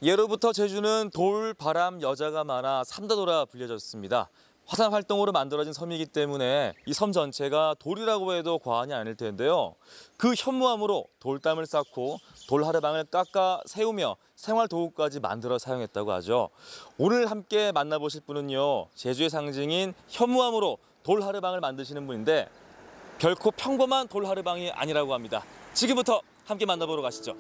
예로부터 제주는 돌, 바람, 여자가 많아 삼다도라 불려졌습니다. 화산 활동으로 만들어진 섬이기 때문에 이 섬 전체가 돌이라고 해도 과언이 아닐 텐데요. 그 현무암으로 돌담을 쌓고 돌하르방을 깎아 세우며 생활 도구까지 만들어 사용했다고 하죠. 오늘 함께 만나보실 분은요, 제주의 상징인 현무암으로 돌하르방을 만드시는 분인데 결코 평범한 돌하르방이 아니라고 합니다. 지금부터 함께 만나보러 가시죠.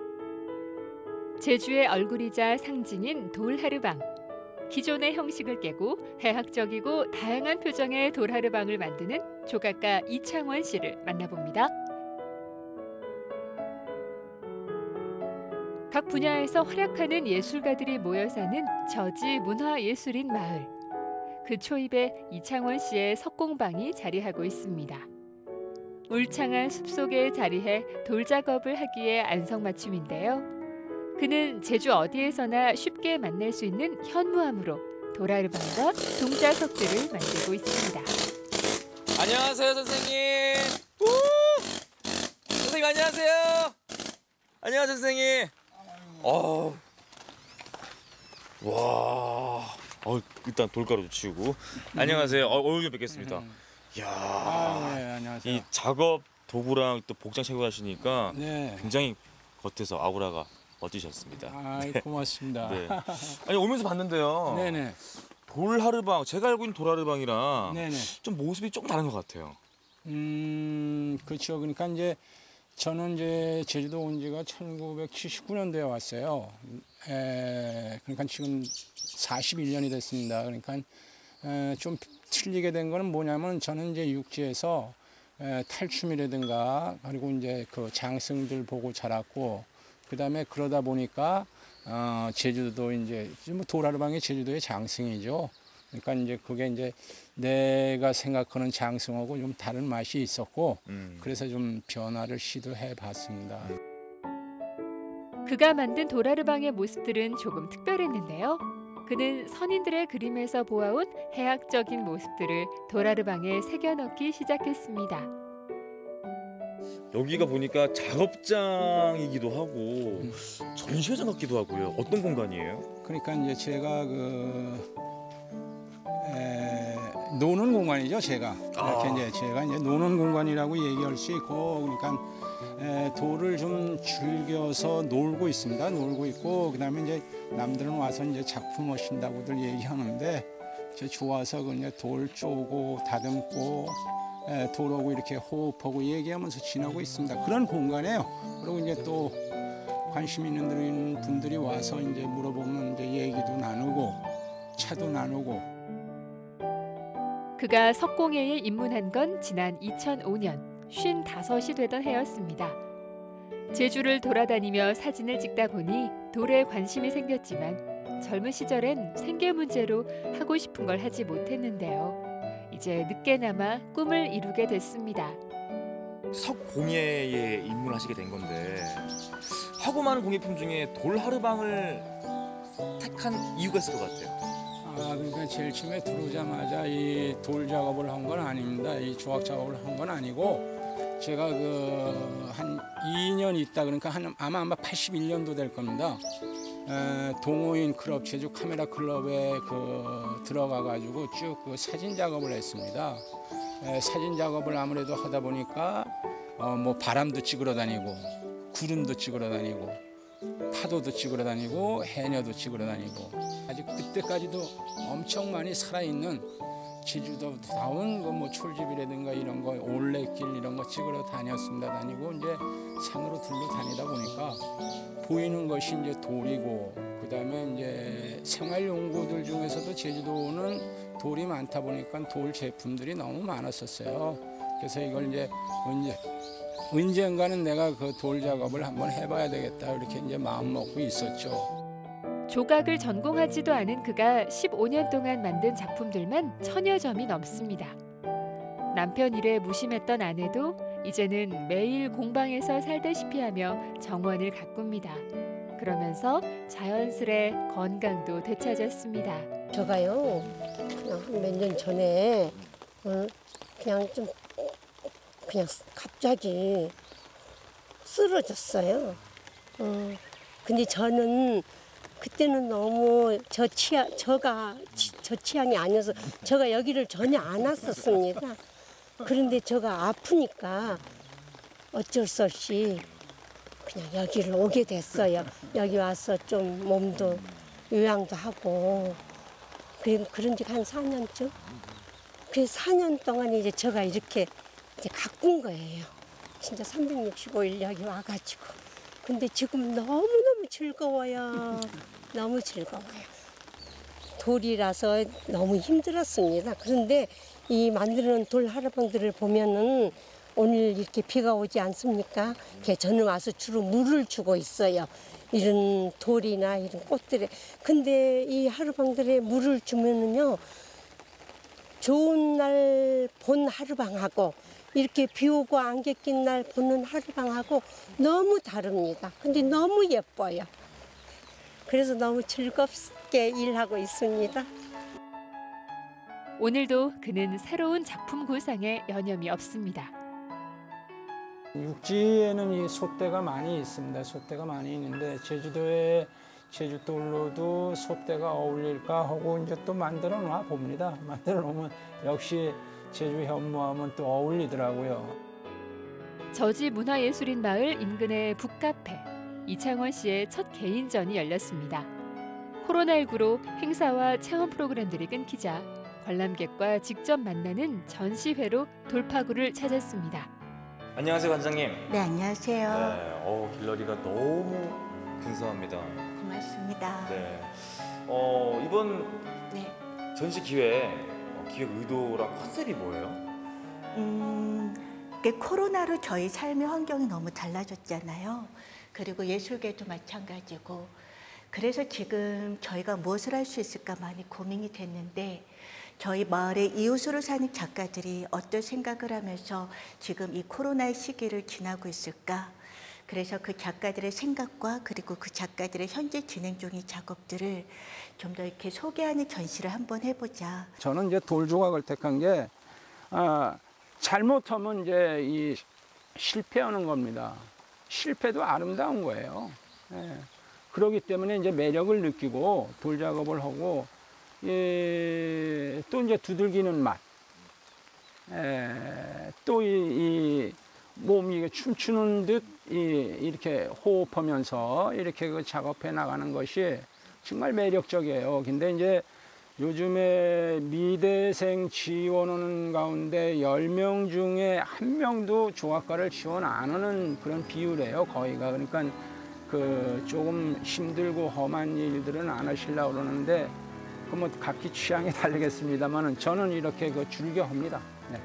제주의 얼굴이자 상징인 돌하르방. 기존의 형식을 깨고 해학적이고 다양한 표정의 돌하르방을 만드는 조각가 이창원 씨를 만나봅니다. 각 분야에서 활약하는 예술가들이 모여 사는 저지 문화예술인 마을. 그 초입에 이창원 씨의 석공방이 자리하고 있습니다. 울창한 숲속에 자리해 돌 작업을 하기에 안성맞춤인데요. 그는 제주 어디에서나 쉽게 만날 수 있는 현무암으로 돌하르방과 동자석들을 만들고 있습니다. 안녕하세요, 선생님. 선생님 안녕하세요. 안녕하세요, 선생님. 와, 일단 돌가루도 치우고. 안녕하세요. 오늘 뵙겠습니다. 이야, 네, 안녕하세요. 이 작업 도구랑 또 복장 착용을 하시니까 네. 굉장히 겉에서 아우라가 멋지셨습니다. 고맙습니다. 네. 아니 오면서 봤는데요. 네네. 돌하르방, 제가 알고 있는 돌하르방이랑 네네. 좀 모습이 좀 다른 것 같아요. 그렇죠. 그러니까 이제 저는 이제 제주도 온 지가 1979년도에 왔어요. 그러니까 지금 41년이 됐습니다. 그러니까 좀 틀리게 된 거는 뭐냐면 저는 이제 육지에서 탈춤이라든가 그리고 이제 그 장승들 보고 자랐고, 그다음에 그러다 보니까 제주도 이제 뭐 돌하르방이 제주도의 장승이죠. 그러니까 이제 그게 이제 내가 생각하는 장승하고 좀 다른 맛이 있었고, 그래서 좀 변화를 시도해 봤습니다. 그가 만든 돌하르방의 모습들은 조금 특별했는데요. 그는 선인들의 그림에서 보아온 해학적인 모습들을 돌하르방에 새겨넣기 시작했습니다. 여기가 보니까 작업장이기도 하고 전시회장 같기도 하고요. 어떤 공간이에요? 그러니까 이제 제가 노는 공간이죠. 제가 이렇게 제가 이제 노는 공간이라고 얘기할 수 있고, 그러니까 돌을 좀 즐겨서 놀고 있습니다. 놀고 있고, 그다음에 이제 남들은 와서 이제 작품 하신다고들 얘기하는데, 저 좋아서 그냥 돌 쪼고 다듬고 돌하고 이렇게 호흡하고 얘기하면서 지나고 있습니다. 그런 공간이에요. 그리고 이제 또 관심 있는 분들이 와서 이제 물어보면 이제 얘기도 나누고 차도 나누고. 그가 석공예에 입문한 건 지난 2005년, 55이 되던 해였습니다. 제주를 돌아다니며 사진을 찍다 보니 돌에 관심이 생겼지만 젊은 시절엔 생계 문제로 하고 싶은 걸 하지 못했는데요. 이제 늦게나마 꿈을 이루게 됐습니다. 석공예에 입문하시게 된 건데 하고 많은 공예품 중에 돌하르방을 택한 이유가 있을 것 같아요. 그러니까 제일 처음에 들어오자마자 이 돌 작업을 한 건 아닙니다. 이 조각 작업을 한 건 아니고, 제가 한 2년 있다, 그러니까 아마 81년도 될 겁니다. 동호인 클럽, 제주 카메라 클럽에 들어가 가지고 쭉 사진 작업을 했습니다. 사진 작업을 아무래도 하다 보니까 뭐 바람도 찍으러 다니고 구름도 찍으러 다니고 파도도 찍으러 다니고 해녀도 찍으러 다니고, 아직 그때까지도 엄청 많이 살아있는 제주도다운 뭐 촐집이라든가 이런 거, 올레길 이런 거 찍으러 다녔습니다. 다니고 이제 산으로 둘러다니다 보니까 보이는 것이 이제 돌이고, 그다음에 이제 생활용구들 중에서도 제주도는 돌이 많다 보니까 돌 제품들이 너무 많았었어요. 그래서 이걸 이제 언젠가는 내가 그 돌 작업을 한번 해봐야 되겠다, 이렇게 이제 마음 먹고 있었죠. 조각을 전공하지도 않은 그가 15년 동안 만든 작품들만 1000여 점이 넘습니다. 남편 일에 무심했던 아내도 이제는 매일 공방에서 살다시피 하며 정원을 가꿉니다. 그러면서 자연스레 건강도 되찾았습니다. 제가요, 그냥 몇 년 전에 그냥 갑자기 쓰러졌어요. 근데 저는 그때는 너무 저 취향이 아니어서 저가 여기를 전혀 안 왔었습니다. 그런데 저가 아프니까 어쩔 수 없이 그냥 여기를 오게 됐어요. 여기 와서 좀 몸도 요양도 하고 그런 지 한 4년쯤. 그 4년 동안 이제 제가 이렇게 이제 가꾼 거예요. 진짜 365일 여기 와가지고. 근데 지금 너무너무 즐거워요. 너무 즐거워요. 돌이라서 너무 힘들었습니다. 그런데 이 만드는 돌 하라방들을 보면은 오늘 이렇게 비가 오지 않습니까? 저는 와서 주로 물을 주고 있어요. 이런 돌이나 이런 꽃들에. 근데 이 하루방들에 물을 주면은요, 좋은 날 본 하루방하고 이렇게 비 오고 안개 낀 날 보는 하루방하고 너무 다릅니다. 근데 너무 예뻐요. 그래서 너무 즐겁게 일하고 있습니다. 오늘도 그는 새로운 작품 구상에 여념이 없습니다. 육지에는 이 솥대가 많이 있습니다. 솥대가 많이 있는데 제주도에 제주돌로도 솥대가 어울릴까 하고 이제 또 만들어 놔 봅니다. 만들어 놓으면 역시 제주 현무암은 또 어울리더라고요. 저지 문화예술인 마을 인근의 북카페. 이창원 씨의 첫 개인전이 열렸습니다. 코로나19로 행사와 체험 프로그램들이 끊기자 관람객과 직접 만나는 전시회로 돌파구를 찾았습니다. 안녕하세요, 관장님. 네, 안녕하세요. 네, 길러리가 너무 근사합니다. 고맙습니다. 네. 이번 네. 전시 기획 의도랑 컨셉이 뭐예요? 코로나로 저희 삶의 환경이 너무 달라졌잖아요. 그리고 예술계도 마찬가지고. 그래서 지금 저희가 무엇을 할 수 있을까 많이 고민이 됐는데 저희 마을의 이웃으로 사는 작가들이 어떤 생각을 하면서 지금 이 코로나의 시기를 지나고 있을까? 그래서 그 작가들의 생각과 그리고 그 작가들의 현재 진행 중인 작업들을 좀 더 이렇게 소개하는 전시를 한번 해보자. 저는 이제 돌 조각을 택한 게 잘못하면 이제 이 실패하는 겁니다. 실패도 아름다운 거예요. 예. 그렇기 때문에 이제 매력을 느끼고 돌 작업을 하고 또 이제 두들기는 맛, 또 이 몸이 춤추는 듯 이렇게 호흡하면서 이렇게 그 작업해 나가는 것이 정말 매력적이에요. 근데 이제 요즘에 미대생 지원하는 가운데 10명 중에 1명도 조각가를 지원 안 하는 그런 비율이에요, 거의가. 그러니까 그 조금 힘들고 험한 일들은 안 하시려고 그러는데 그 뭐 각기 취향에 다르겠습니다만은 저는 이렇게 그 즐겨 합니다. 네.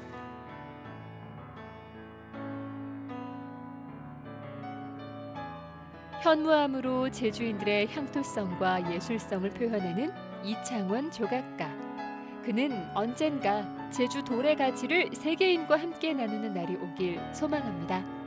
현무암으로 제주인들의 향토성과 예술성을 표현하는 이창원 조각가. 그는 언젠가 제주 돌의 가치를 세계인과 함께 나누는 날이 오길 소망합니다.